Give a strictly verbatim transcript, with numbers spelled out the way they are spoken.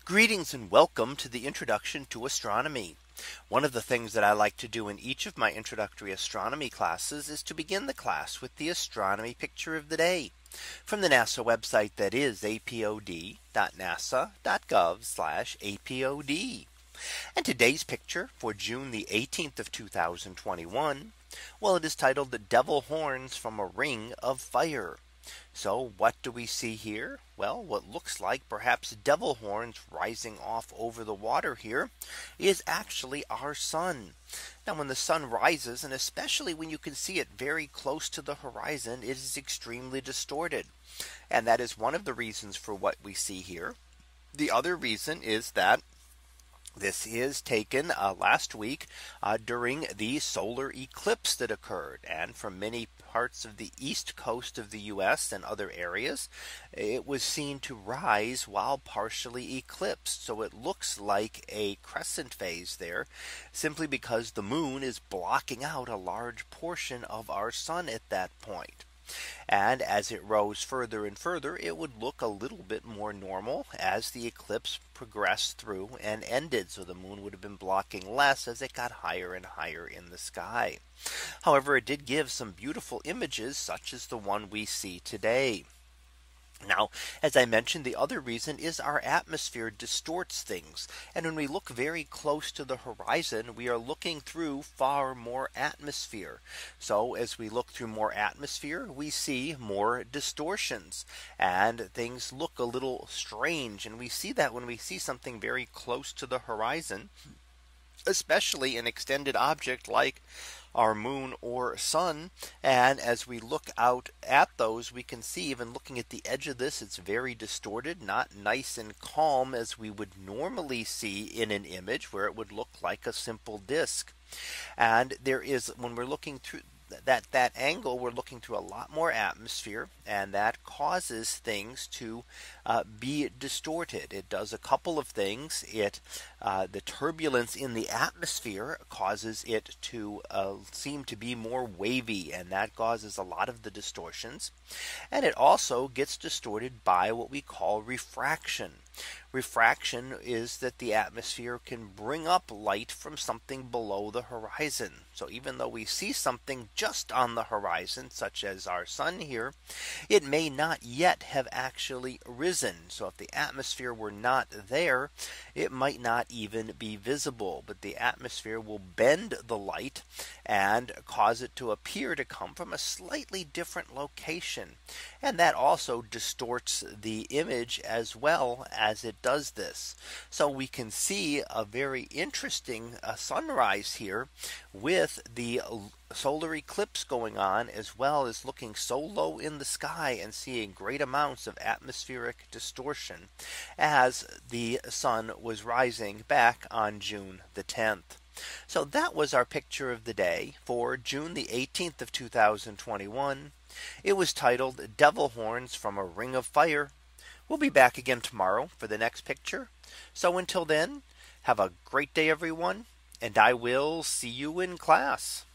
Greetings and welcome to the introduction to astronomy. One of the things that I like to do in each of my introductory astronomy classes is to begin the class with the astronomy picture of the day from the NASA website, that is a p o d dot nasa dot gov slash a p o d. And today's picture for June the eighteenth of two thousand twenty-one. Well, it is titled "The Devil Horns from a Ring of Fire." So what do we see here? Well, what looks like perhaps devil horns rising off over the water here is actually our sun. Now, when the sun rises, and especially when you can see it very close to the horizon, it is extremely distorted. And that is one of the reasons for what we see here. The other reason is that this is taken uh, last week uh, during the solar eclipse that occurred, and from many parts of the east coast of the U S and other areas, it was seen to rise while partially eclipsed. So it looks like a crescent phase there, simply because the moon is blocking out a large portion of our sun at that point. And as it rose further and further, it would look a little bit more normal as the eclipse progressed through and ended. So the moon would have been blocking less as it got higher and higher in the sky. However, it did give some beautiful images, such as the one we see today. Now, as I mentioned, the other reason is our atmosphere distorts things. And when we look very close to the horizon, we are looking through far more atmosphere. So as we look through more atmosphere, we see more distortions, and things look a little strange. And we see that when we see something very close to the horizon, especially an extended object like our moon or sun. And as we look out at those, we can see, even looking at the edge of this, it's very distorted, not nice and calm as we would normally see in an image where it would look like a simple disk. And there is, when we're looking through that that angle, we're looking through a lot more atmosphere, and that causes things to uh, be distorted. It does a couple of things. It uh, the turbulence in the atmosphere causes it to uh, seem to be more wavy, and that causes a lot of the distortions. And it also gets distorted by what we call refraction. Refraction is that the atmosphere can bring up light from something below the horizon. So even though we see something just on the horizon, such as our sun here, it may not yet have actually risen. So if the atmosphere were not there, it might not even be visible. But the atmosphere will bend the light and cause it to appear to come from a slightly different location. And that also distorts the image as well as it does this. So we can see a very interesting uh, sunrise here with the solar eclipse going on, as well as looking so low in the sky and seeing great amounts of atmospheric distortion as the sun was rising back on June the tenth. So that was our picture of the day for June the eighteenth of two thousand twenty-one. It was titled "Devil Horns from a Ring of Fire." We'll be back again tomorrow for the next picture. So until then, have a great day, everyone, and I will see you in class.